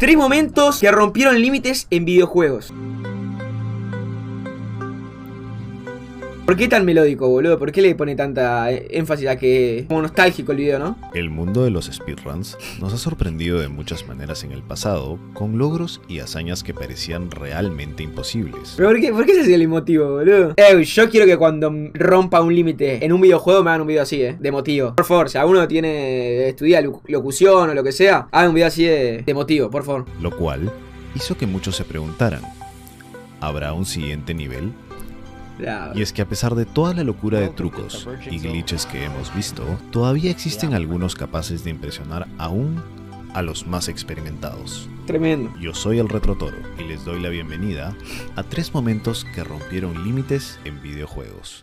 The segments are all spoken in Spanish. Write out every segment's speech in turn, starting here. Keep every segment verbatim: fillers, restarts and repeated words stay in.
Tres momentos que rompieron límites en videojuegos. ¿Por qué tan melódico, boludo? ¿Por qué le pone tanta énfasis a que es como nostálgico el video, no? El mundo de los speedruns nos ha sorprendido de muchas maneras en el pasado, con logros y hazañas que parecían realmente imposibles. ¿Pero por qué, por qué ese es el emotivo, boludo? Eh, yo quiero que cuando rompa un límite en un videojuego me hagan un video así, eh, de motivo. Por favor, si alguno tiene estudia locución o lo que sea, hagan un video así de, de motivo, por favor. Lo cual hizo que muchos se preguntaran, ¿habrá un siguiente nivel? Y es que a pesar de toda la locura de trucos y glitches que hemos visto, todavía existen algunos capaces de impresionar aún a los más experimentados. Tremendo. Yo soy el Retrotoro y les doy la bienvenida a tres momentos que rompieron límites en videojuegos.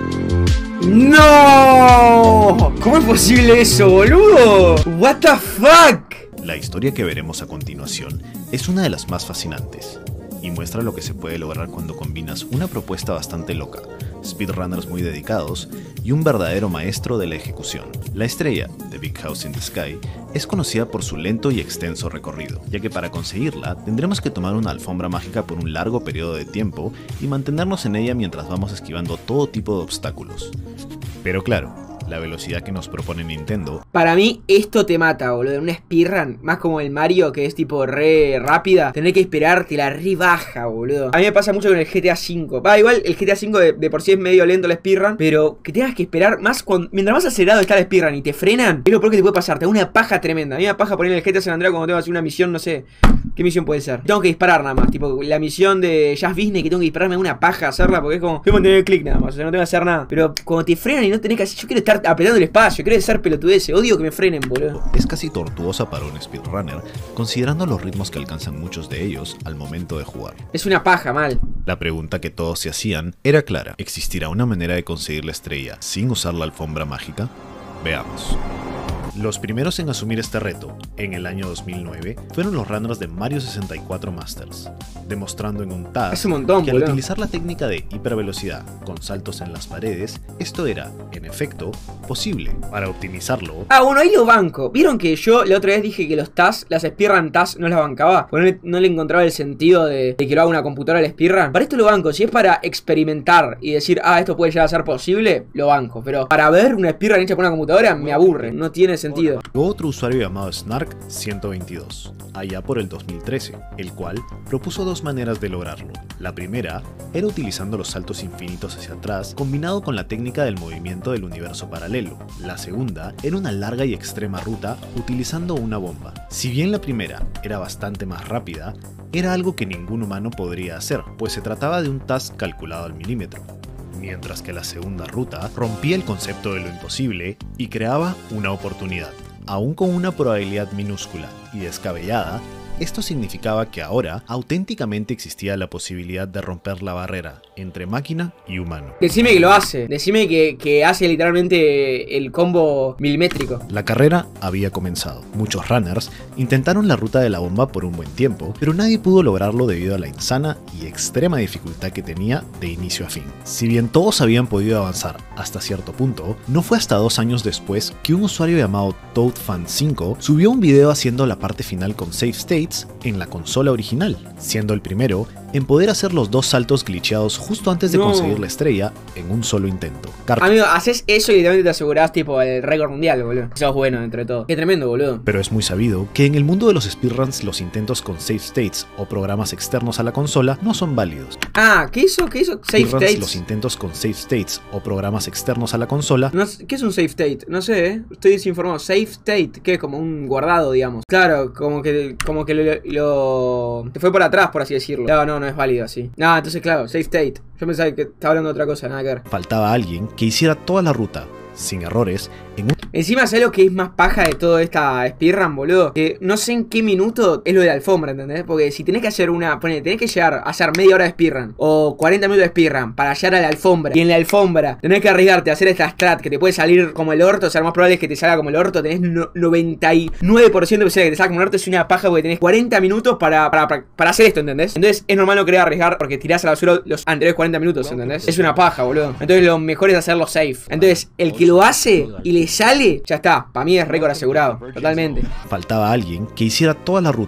¡No! ¿Cómo es posible eso, boludo? ¿What the fuck? La historia que veremos a continuación es una de las más fascinantes y muestra lo que se puede lograr cuando combinas una propuesta bastante loca, speedrunners muy dedicados y un verdadero maestro de la ejecución. La estrella, The Big House in the Sky, es conocida por su lento y extenso recorrido, ya que para conseguirla tendremos que tomar una alfombra mágica por un largo periodo de tiempo y mantenernos en ella mientras vamos esquivando todo tipo de obstáculos. Pero claro, la velocidad que nos propone Nintendo. Para mí esto te mata, boludo. En una speedrun, más como el Mario, que es tipo re rápida, tener que esperar te la re baja, boludo. A mí me pasa mucho con el G T A cinco. Va, igual el G T A cinco de, de por sí es medio lento la speedrun, pero que tengas que esperar más cuando, mientras más acelerado está la speedrun y te frenan, es lo peor que te puede pasar. Te da una paja tremenda. A mí me da paja poner el G T A San Andreas cuando tengo que hacer una misión, no sé. ¿Qué misión puede ser? Tengo que disparar nada más. Tipo, la misión de Just Business que tengo que dispararme una paja hacerla porque es como, tengo que mantener el clic nada más, o sea, no tengo que hacer nada. Pero cuando te frenan y no tenés que hacer, yo quiero estar apretando el espacio, quiero ser pelotudeces, odio que me frenen, boludo. Es casi tortuosa para un speedrunner, considerando los ritmos que alcanzan muchos de ellos al momento de jugar. Es una paja, mal. La pregunta que todos se hacían era clara: ¿existirá una manera de conseguir la estrella sin usar la alfombra mágica? Veamos. Los primeros en asumir este reto, en el año dos mil nueve, fueron los runners de Mario sesenta y cuatro Masters, demostrando en un task es un montón, que al boludo. utilizar la técnica de hipervelocidad con saltos en las paredes, esto era, en efecto, posible. Para optimizarlo... Ah, bueno, ahí lo banco. ¿Vieron que yo la otra vez dije que los tasks, las speedrun tasks, no las bancaba? Porque no le, no le encontraba el sentido de, de que lo haga una computadora el speedrun. Para esto lo banco. Si es para experimentar y decir, ah, esto puede llegar a ser posible, lo banco. Pero para ver una speedrun hecha por una computadora, me aburre. No tiene sentido. Otro usuario llamado Snark ciento veintidós, allá por el dos mil trece, el cual propuso dos maneras de lograrlo. La primera era utilizando los saltos infinitos hacia atrás, combinado con la técnica del movimiento del universo paralelo. La segunda era una larga y extrema ruta utilizando una bomba. Si bien la primera era bastante más rápida, era algo que ningún humano podría hacer, pues se trataba de un task calculado al milímetro. Mientras que la segunda ruta rompía el concepto de lo imposible y creaba una oportunidad. Aún con una probabilidad minúscula y descabellada, esto significaba que ahora auténticamente existía la posibilidad de romper la barrera entre máquina y humano. Decime que lo hace, decime que, que hace literalmente el combo milimétrico. La carrera había comenzado. Muchos runners intentaron la ruta de la bomba por un buen tiempo, pero nadie pudo lograrlo debido a la insana y extrema dificultad que tenía de inicio a fin. Si bien todos habían podido avanzar hasta cierto punto, no fue hasta dos años después que un usuario llamado ToadFan cinco subió un video haciendo la parte final con save states en la consola original, siendo el primero en poder hacer los dos saltos glitcheados justo antes de no. conseguir la estrella en un solo intento. Car Amigo, haces eso y literalmente te asegurás tipo el récord mundial, boludo. Eso es bueno entre todo. Qué tremendo, boludo. Pero es muy sabido que en el mundo de los speedruns los intentos con save states o programas externos a la consola no son válidos. Ah, ¿qué hizo? ¿Qué hizo? Save Speedruns, states. los intentos con save states o programas externos a la consola. No, ¿qué es un save state? No sé, ¿eh? Estoy desinformado. Save state, ¿qué? Como un guardado, digamos. Claro, como que, como que lo, lo... te fue por atrás, por así decirlo. No, no, no es válido así. No, entonces claro, save state. Yo pensaba que estaba hablando de otra cosa, nada que ver. Faltaba alguien que hiciera toda la ruta, sin errores, en un... Encima, ¿sabes lo que es más paja de toda esta speedrun, boludo? Que no sé en qué minuto es lo de la alfombra, ¿entendés? Porque si tenés que hacer una... Ponele, tenés que llegar a hacer media hora de speedrun o cuarenta minutos de speedrun para llegar a la alfombra. Y en la alfombra tenés que arriesgarte a hacer esta strat que te puede salir como el orto. O sea, lo más probable es que te salga como el orto. Tenés no, noventa y nueve por ciento de posibilidad de que te salga como el orto. Es una paja porque tenés cuarenta minutos para, para, para, para hacer esto, ¿entendés? Entonces es normal no querer arriesgar porque tirás a la basura los anteriores cuarenta minutos, ¿entendés? Es una paja, boludo. Entonces lo mejor es hacerlo safe. Entonces el que lo hace y le sale, ya está. Para mí es récord asegurado, totalmente. Faltaba alguien que hiciera toda la ruta,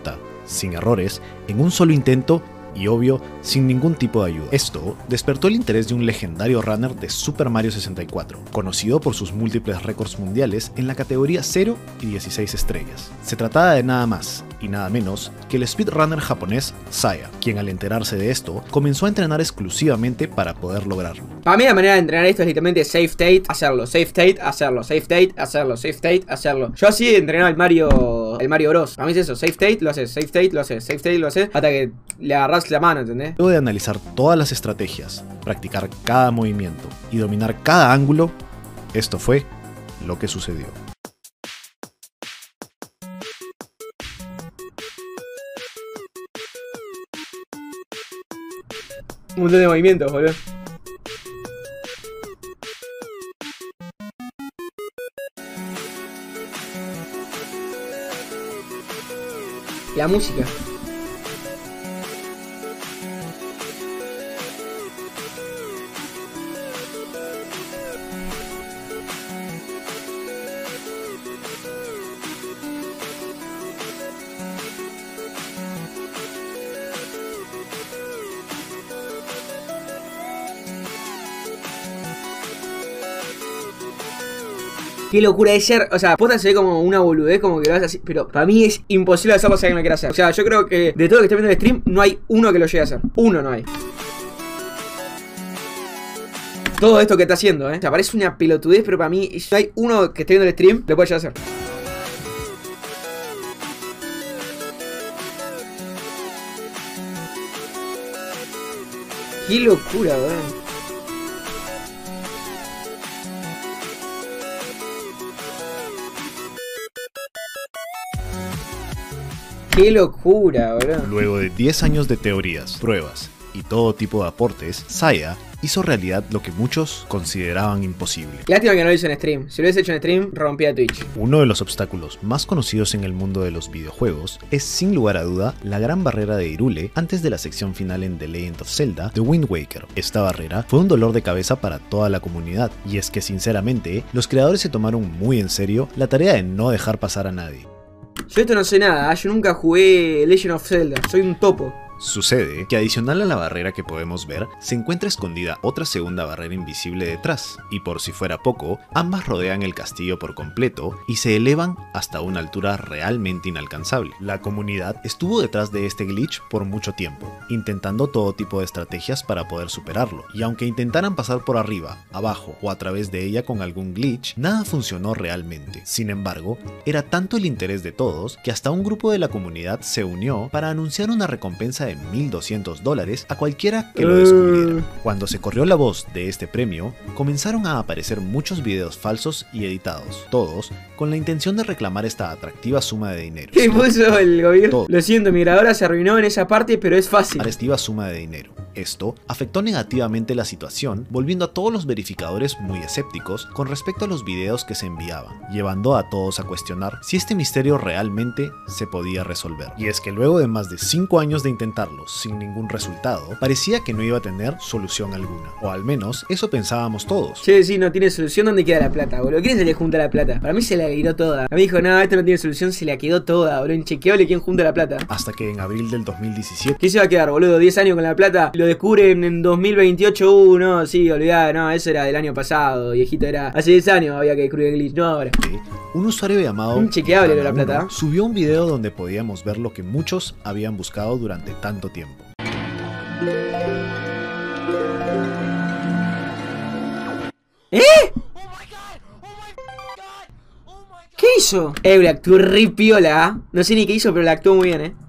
sin errores, en un solo intento y obvio, sin ningún tipo de ayuda. Esto despertó el interés de un legendario runner de Super Mario sesenta y cuatro, conocido por sus múltiples récords mundiales en la categoría cero y dieciséis estrellas. Se trataba de nada más y nada menos que el speedrunner japonés Saya, quien al enterarse de esto, comenzó a entrenar exclusivamente para poder lograrlo. Para mí la manera de entrenar esto es literalmente save state, hacerlo, save state, hacerlo, save state, hacerlo, save state, hacerlo. Yo así entrenaba el Mario, el Mario Bros. Para mí es eso, save state, lo haces, save state, lo haces, save state, lo haces, hasta que le agarras la mano, ¿entendés? Luego de analizar todas las estrategias, practicar cada movimiento y dominar cada ángulo, esto fue lo que sucedió. Un montón de movimientos, boludo. La música. Qué locura de ser, o sea, posta se ve como una boludez, como que lo haces así, pero para mí es imposible hacerlo si alguien lo quiere hacer. O sea, yo creo que de todo lo que está viendo el stream, no hay uno que lo llegue a hacer. Uno no hay. Todo esto que está haciendo, eh. O sea, parece una pelotudez, pero para mí, si no hay uno que esté viendo el stream, lo puede llegar a hacer. Qué locura, weón. ¡Qué locura, bro! Luego de diez años de teorías, pruebas y todo tipo de aportes, Saya hizo realidad lo que muchos consideraban imposible. Lástima que no lo hizo en stream. Si lo hubiese hecho en stream, rompía Twitch. Uno de los obstáculos más conocidos en el mundo de los videojuegos es sin lugar a duda la gran barrera de Hyrule antes de la sección final en The Legend of Zelda The Wind Waker. Esta barrera fue un dolor de cabeza para toda la comunidad, y es que sinceramente los creadores se tomaron muy en serio la tarea de no dejar pasar a nadie. Yo esto no sé nada, yo nunca jugué Legend of Zelda, soy un topo. Sucede que adicional a la barrera que podemos ver, se encuentra escondida otra segunda barrera invisible detrás, y por si fuera poco, ambas rodean el castillo por completo y se elevan hasta una altura realmente inalcanzable. La comunidad estuvo detrás de este glitch por mucho tiempo, intentando todo tipo de estrategias para poder superarlo, y aunque intentaran pasar por arriba, abajo o a través de ella con algún glitch, nada funcionó realmente. Sin embargo, era tanto el interés de todos que hasta un grupo de la comunidad se unió para anunciar una recompensa de mil doscientos dólares a cualquiera que lo descubriera. Cuando se corrió la voz de este premio, comenzaron a aparecer muchos videos falsos y editados, todos con la intención de reclamar esta atractiva suma de dinero. ¿Qué puso el gobierno? Todo. Lo siento, mi grabadora se arruinó en esa parte, pero es fácil. Atractiva suma de dinero. Esto afectó negativamente la situación, volviendo a todos los verificadores muy escépticos con respecto a los videos que se enviaban, llevando a todos a cuestionar si este misterio realmente se podía resolver. Y es que luego de más de cinco años de intentarlo sin ningún resultado, parecía que no iba a tener solución alguna, o al menos eso pensábamos todos. Sí, sí, no tiene solución. ¿Dónde queda la plata, boludo? ¿Quién se le junta la plata? Para mí se la quedó toda. A mí dijo, no, esto no tiene solución, se la quedó toda, boludo. Inchequeable quién junta la plata. Hasta que en abril del dos mil diecisiete... ¿Qué se va a quedar, boludo? diez años con la plata. Lo descubren en dos mil veintiocho. Uh, no, sí, olvidá, no, eso era del año pasado, viejito, era hace diez años había que descubrir el glitch, no ahora. Un usuario llamado Inchequeable de la plata subió un video donde podíamos ver lo que muchos habían buscado durante tanto tiempo. ¿Eh? ¿Qué hizo? Eh, le actuó re piola. No sé ni qué hizo, pero la actuó muy bien, eh.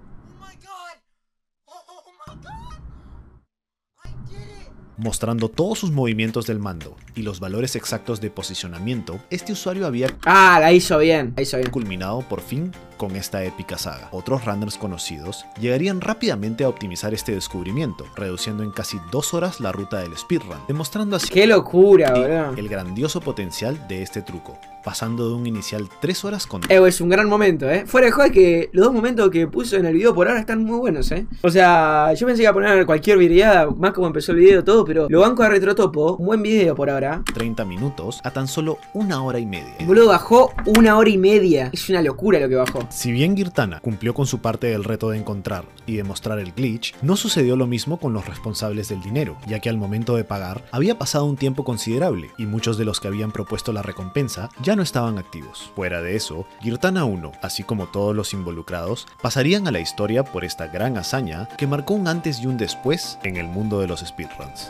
Mostrando todos sus movimientos del mando y los valores exactos de posicionamiento, este usuario había Ah, la hizo bien, la hizo bien. culminado por fin con esta épica saga. Otros runners conocidos llegarían rápidamente a optimizar este descubrimiento, reduciendo en casi dos horas la ruta del speedrun, demostrando así ¡qué locura, boludo! el grandioso potencial de este truco, pasando de un inicial tres horas con... Eh, es un gran momento, eh. Fuera de joder que los dos momentos que puso en el video por ahora están muy buenos, eh. O sea, yo pensé que iba a poner cualquier videada, más como empezó el video todo, pero lo banco a Retrotopo, un buen video por ahora. treinta minutos a tan solo una hora y media. El boludo bajó una hora y media. Es una locura lo que bajó. boludo. Si bien Girtana cumplió con su parte del reto de encontrar y demostrar el glitch, no sucedió lo mismo con los responsables del dinero, ya que al momento de pagar había pasado un tiempo considerable y muchos de los que habían propuesto la recompensa ya no estaban activos. Fuera de eso, Girtana uno, así como todos los involucrados, pasarían a la historia por esta gran hazaña que marcó un antes y un después en el mundo de los speedruns.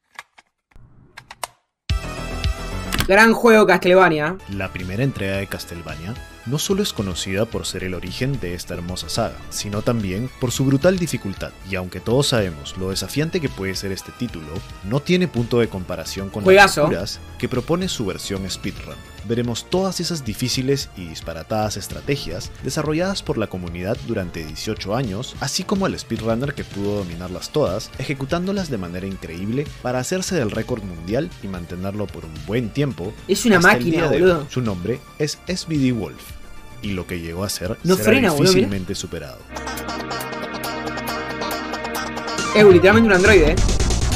Gran juego, Castlevania. La primera entrega de Castlevania no solo es conocida por ser el origen de esta hermosa saga, sino también por su brutal dificultad, y aunque todos sabemos lo desafiante que puede ser este título, no tiene punto de comparación con Juegazo. las locuras que propone su versión speedrun. Veremos todas esas difíciles y disparatadas estrategias desarrolladas por la comunidad durante dieciocho años, así como al speedrunner que pudo dominarlas todas, ejecutándolas de manera increíble para hacerse del récord mundial y mantenerlo por un buen tiempo. Es una hasta el máquina, día de boludo. hoy. Su nombre es S V D Wolf, y lo que llegó a ser No será frena, boludo, difícilmente superado. Es literalmente un androide, eh.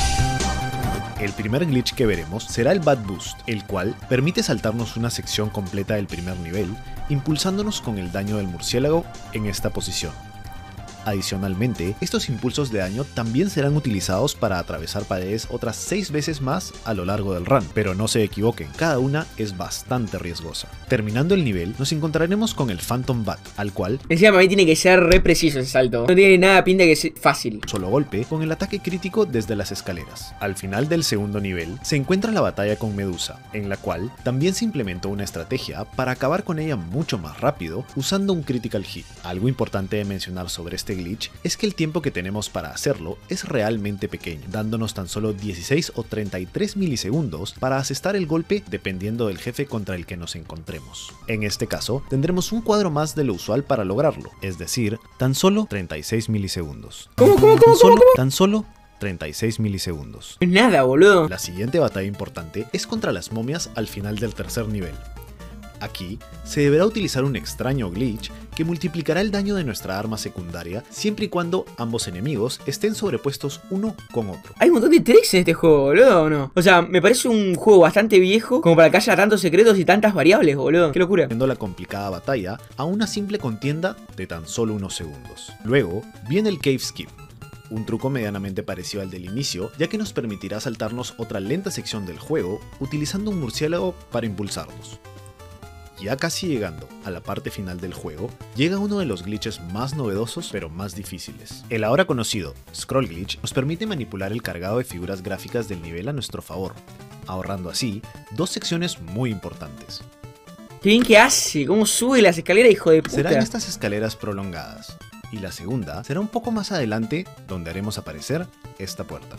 El primer glitch que veremos será el Bad Boost, el cual permite saltarnos una sección completa del primer nivel, impulsándonos con el daño del murciélago en esta posición. Adicionalmente, estos impulsos de daño también serán utilizados para atravesar paredes otras seis veces más a lo largo del run, pero no se equivoquen, cada una es bastante riesgosa. Terminando el nivel, nos encontraremos con el Phantom Bat, al cual Encima para mí tiene que ser re preciso ese salto. No tiene nada pinta que es fácil. solo golpe con el ataque crítico desde las escaleras. Al final del segundo nivel se encuentra la batalla con Medusa, en la cual también se implementó una estrategia para acabar con ella mucho más rápido usando un critical hit. Algo importante de mencionar sobre este glitch es que el tiempo que tenemos para hacerlo es realmente pequeño, dándonos tan solo dieciséis o treinta y tres milisegundos para asestar el golpe dependiendo del jefe contra el que nos encontremos. En este caso, tendremos un cuadro más de lo usual para lograrlo, es decir, tan solo treinta y seis milisegundos. ¿Cómo, cómo, cómo, Tan solo, cómo, cómo? tan solo treinta y seis milisegundos. No es nada, boludo. La siguiente batalla importante es contra las momias al final del tercer nivel. Aquí, se deberá utilizar un extraño glitch que multiplicará el daño de nuestra arma secundaria siempre y cuando ambos enemigos estén sobrepuestos uno con otro. Hay un montón de tricks en este juego, boludo, ¿o no? O sea, me parece un juego bastante viejo como para que haya tantos secretos y tantas variables, boludo. Qué locura. Haciendo la complicada batalla a una simple contienda de tan solo unos segundos. Luego, viene el Cave Skip, un truco medianamente parecido al del inicio, ya que nos permitirá saltarnos otra lenta sección del juego utilizando un murciélago para impulsarnos. Ya casi llegando a la parte final del juego, llega uno de los glitches más novedosos pero más difíciles. El ahora conocido Scroll Glitch nos permite manipular el cargado de figuras gráficas del nivel a nuestro favor, ahorrando así dos secciones muy importantes. Qué bien que hace, cómo sube las escaleras, hijo de puta. Serán estas escaleras prolongadas, y la segunda será un poco más adelante donde haremos aparecer esta puerta.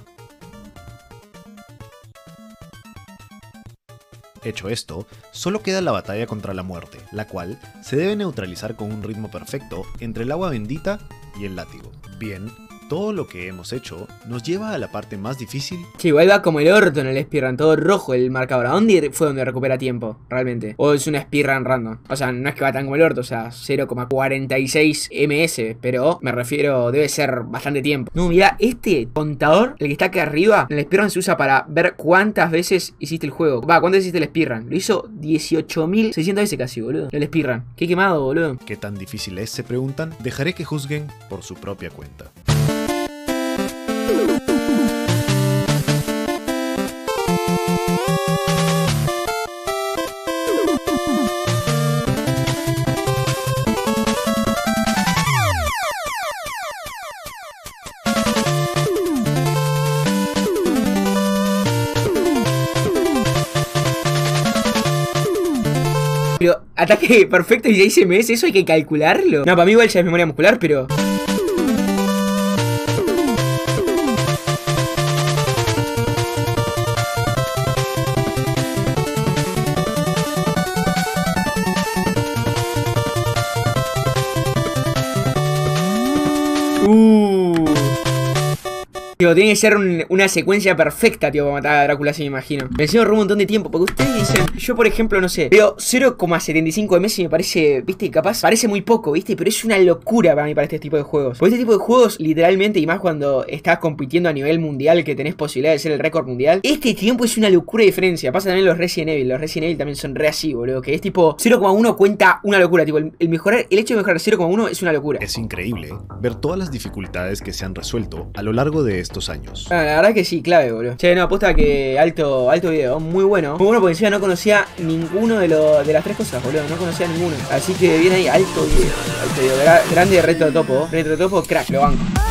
Hecho esto, solo queda la batalla contra la muerte, la cual se debe neutralizar con un ritmo perfecto entre el agua bendita y el látigo. Bien, todo lo que hemos hecho nos lleva a la parte más difícil. Che, igual va como el orto en el speedrun, todo rojo el marcador. ¿A dónde fue donde recupera tiempo, realmente? O es una speedrun random. O sea, no es que va tan como el orto, o sea, cero coma cuarenta y seis ms, pero me refiero, debe ser bastante tiempo. No, mira, este contador, el que está acá arriba, en el speedrun se usa para ver cuántas veces hiciste el juego. Va, ¿cuántas hiciste el speedrun? Lo hizo dieciocho mil seiscientas veces casi, boludo. El speedrun. Qué quemado, boludo. ¿Qué tan difícil es? Se preguntan. Dejaré que juzguen por su propia cuenta. Pero ataque perfecto y seis ms, eso hay que calcularlo. No, para mí igual ya es memoria muscular, pero... Uh. Tío, tiene que ser un, una secuencia perfecta, tío, para matar a Drácula, así me imagino. Me encima roba un montón de tiempo, porque ustedes dicen, yo por ejemplo, no sé, veo cero coma setenta y cinco de Messi, me parece, viste, capaz, parece muy poco, viste, pero es una locura para mí para este tipo de juegos. Porque este tipo de juegos, literalmente, y más cuando estás compitiendo a nivel mundial, que tenés posibilidad de ser el récord mundial, este tiempo es una locura de diferencia. Pasa también los Resident Evil, los Resident Evil también son re así, boludo, que es tipo cero coma uno cuenta una locura, tipo, el, el mejorar, el hecho de mejorar cero coma uno es una locura. Es increíble ver todas las dificultades que se han resuelto a lo largo de estos años. Ah, la verdad que sí, clave, boludo. Che, no, aposta que alto, alto video, muy bueno. Muy bueno porque encima no conocía ninguno de, lo, de las tres cosas, boludo, no conocía ninguno. Así que viene ahí, alto video, alto video. Gra grande Retro Topo, Retro Topo, crack, lo banco.